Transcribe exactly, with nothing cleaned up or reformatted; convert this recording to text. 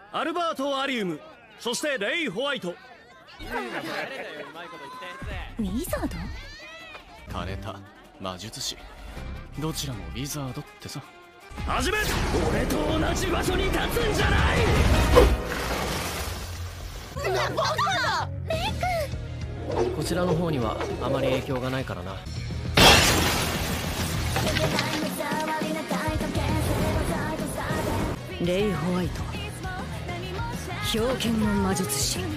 アルバート・アリウム、そしてレイ・ホワイト。 ウィザード？ 金田、魔術師、どちらもウィザードってさ。 始め。俺と同じ場所に立つんじゃない。 な、バカだ。レイ君。 こちらの方にはあまり影響がないからな。 レイ・ホワイト、狂犬の魔術師。